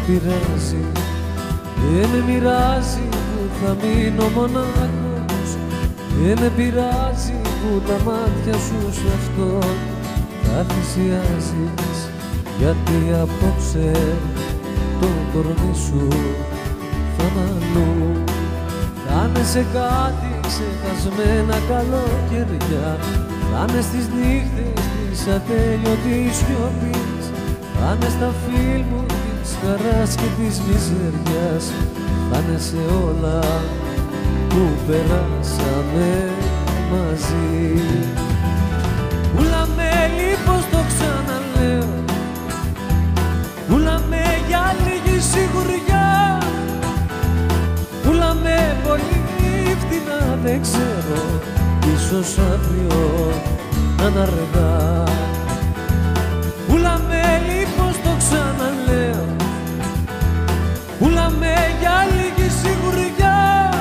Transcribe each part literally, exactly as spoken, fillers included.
πειράζει, δεν με μοιράζει που θα μείνω μονάχος. Δεν με πειράζει που τα μάτια σου σε αυτό τα θυσιάζεις, γιατί απόψε το κορμί σου θα μ' αλλού. Θα είναι σε κάτι ξεχασμένα καλοκαιριά, θα είναι στις νύχτες της ατέλειωτης σιωπής, θα είναι στα φιλμ της χαράς και της μιζεριάς, θα είναι σε όλα που περάσαμε μαζί. Πουλάμε λοιπόν, το ξαναλέω, πουλάμε για λίγη σιγουριά, πουλάμε πολύ φτηνά, δεν ξέρω, ίσως αύριο να είναι αργά. Πουλάμε λοιπόν, το ξαναλέω, πουλάμε για λίγη σιγουριά,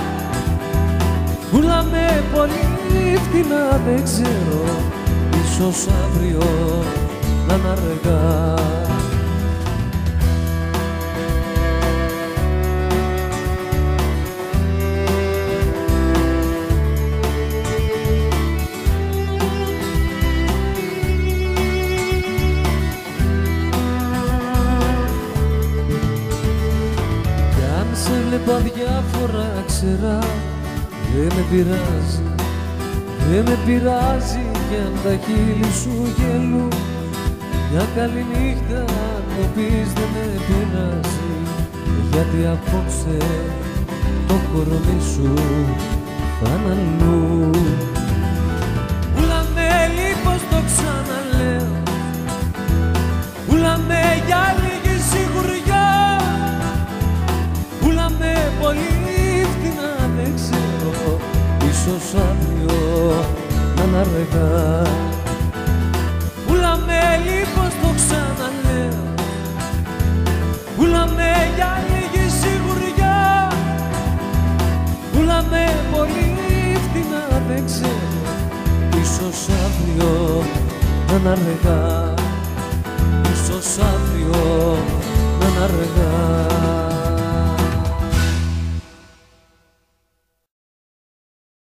πουλάμε πολύ φτηνά, δεν ξέρω, ίσως αύριο να είναι αργά. Σε βλέπα διάφορα ξερά, δεν με πειράζει, δεν με πειράζει κι αν τα χείλη σου γελούν. Μια καλή νύχτα αν μου πεις δεν με πειράζει, γιατί απόψε το κορμί σου θα είναι αλλού. Πουλάμε λοιπόν, το ξαναλέω, πουλάμε για λίγη σιγουριά, πουλάμε πολύ φτηνά, δεν ξέρω, ίσως αύριο να είναι αργά. Πουλάμε λοιπόν, το ξαναλέω, πουλάμε για λίγη σιγουριά, πουλάμε πολύ φτηνά, δεν ξέρω, ίσως αύριο να είναι αργά, ίσως αύριο να είναι αργά.